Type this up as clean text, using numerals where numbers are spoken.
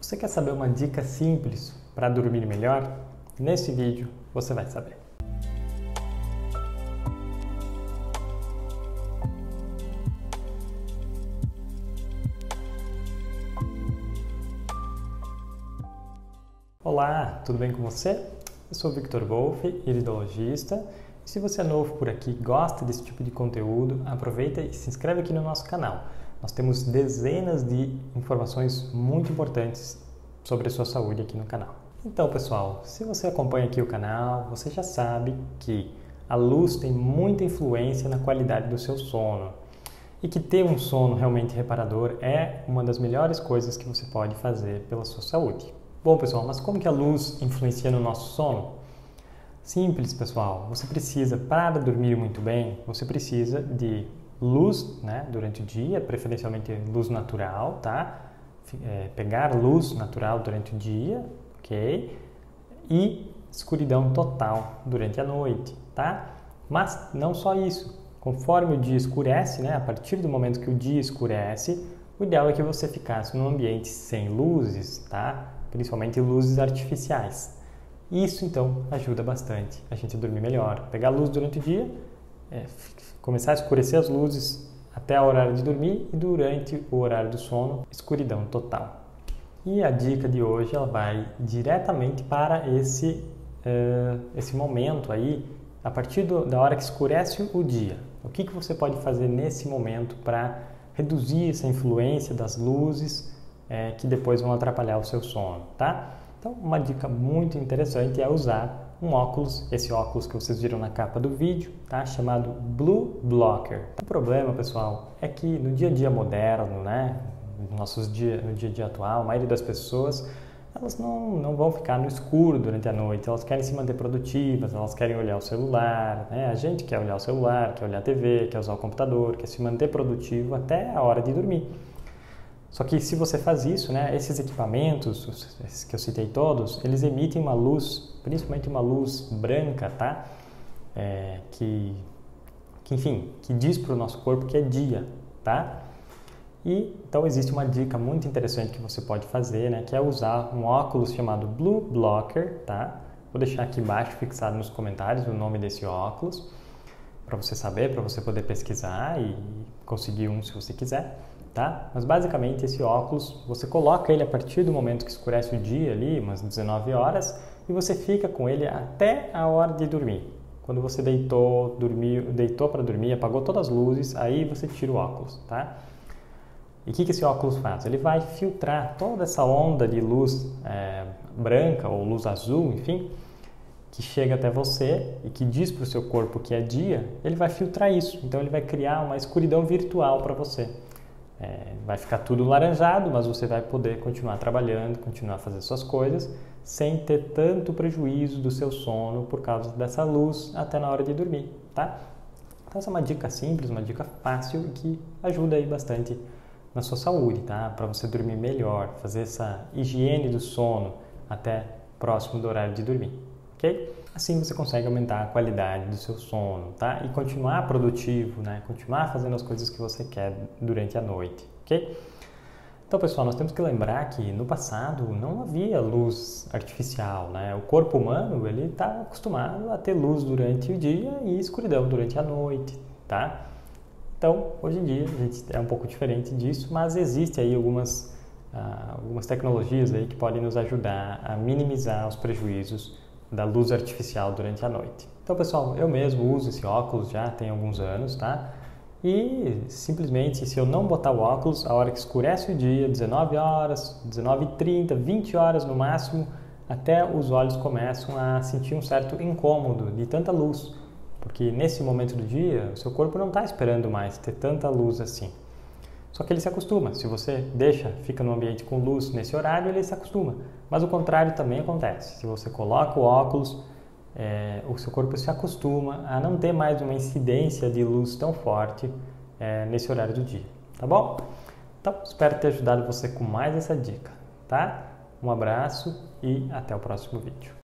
Você quer saber uma dica simples para dormir melhor? Nesse vídeo você vai saber. Olá, tudo bem com você? Eu sou o Victor Wolff, iridologista. E se você é novo por aqui e gosta desse tipo de conteúdo, aproveita e se inscreve aqui no nosso canal. Nós temos dezenas de informações muito importantes sobre a sua saúde aqui no canal. Então, pessoal, se você acompanha aqui o canal, você já sabe que a luz tem muita influência na qualidade do seu sono e que ter um sono realmente reparador é uma das melhores coisas que você pode fazer pela sua saúde. Bom, pessoal, mas como que a luz influencia no nosso sono? Simples, pessoal. Você precisa, para dormir muito bem, você precisa de luz, né, durante o dia, preferencialmente luz natural, tá? Pegar luz natural durante o dia, ok? E escuridão total durante a noite, tá? Mas não só isso. Conforme o dia escurece, né, a partir do momento que o dia escurece, o ideal é que você ficasse num ambiente sem luzes, tá? Principalmente luzes artificiais. Isso, então, ajuda bastante a gente a dormir melhor. Pegar luz durante o dia, começar a escurecer as luzes até a hora de dormir e durante o horário do sono, escuridão total. E a dica de hoje ela vai diretamente para esse momento aí, a partir da hora que escurece o dia. O que você pode fazer nesse momento para reduzir essa influência das luzes que depois vão atrapalhar o seu sono, tá? Então, uma dica muito interessante é usar um óculos, esse óculos que vocês viram na capa do vídeo, tá? Chamado Blue Blocker. O problema, pessoal, é que no dia a dia moderno, né? No dia a dia atual, a maioria das pessoas, elas não vão ficar no escuro durante a noite, elas querem se manter produtivas, elas querem olhar o celular, né? A gente quer olhar o celular, quer olhar a TV, quer usar o computador, quer se manter produtivo até a hora de dormir. Só que se você faz isso, né, esses equipamentos, esses que eu citei todos, eles emitem uma luz, principalmente uma luz branca, tá? Enfim, que diz para o nosso corpo que é dia, tá? E então existe uma dica muito interessante que você pode fazer, né, que é usar um óculos chamado Blue Blocker, tá? Vou deixar aqui embaixo fixado nos comentários o nome desse óculos, para você saber, para você poder pesquisar e conseguir um se você quiser. Tá? Mas basicamente esse óculos, você coloca ele a partir do momento que escurece o dia ali, umas 19 horas, e você fica com ele até a hora de dormir. Quando você deitou para dormir, apagou todas as luzes, aí você tira o óculos, tá? E o que esse óculos faz? Ele vai filtrar toda essa onda de luz branca ou luz azul, enfim, que chega até você e que diz para o seu corpo que é dia, ele vai filtrar isso. Então ele vai criar uma escuridão virtual para você. Vai ficar tudo laranjado, mas você vai poder continuar trabalhando, continuar fazendo suas coisas, sem ter tanto prejuízo do seu sono por causa dessa luz até na hora de dormir, tá? Então essa é uma dica simples, uma dica fácil e que ajuda aí bastante na sua saúde, tá? Para você dormir melhor, fazer essa higiene do sono até próximo do horário de dormir, ok? Assim você consegue aumentar a qualidade do seu sono, tá? E continuar produtivo, né? Continuar fazendo as coisas que você quer durante a noite, ok? Então, pessoal, nós temos que lembrar que no passado não havia luz artificial, né? O corpo humano, ele está acostumado a ter luz durante o dia e escuridão durante a noite, tá? Então, hoje em dia, a gente é um pouco diferente disso, mas existe aí algumas tecnologias aí que podem nos ajudar a minimizar os prejuízos da luz artificial durante a noite. Então, pessoal, eu mesmo uso esse óculos já tem alguns anos, tá? E simplesmente, se eu não botar o óculos, a hora que escurece o dia, 19 horas, 19h30, 20 horas no máximo, até os olhos começam a sentir um certo incômodo de tanta luz. Porque nesse momento do dia, o seu corpo não está esperando mais ter tanta luz assim. Só que ele se acostuma. Se você fica no ambiente com luz nesse horário, ele se acostuma. Mas o contrário também acontece. Se você coloca o óculos, o seu corpo se acostuma a não ter mais uma incidência de luz tão forte nesse horário do dia. Tá bom? Então, espero ter ajudado você com mais essa dica, tá? Um abraço e até o próximo vídeo.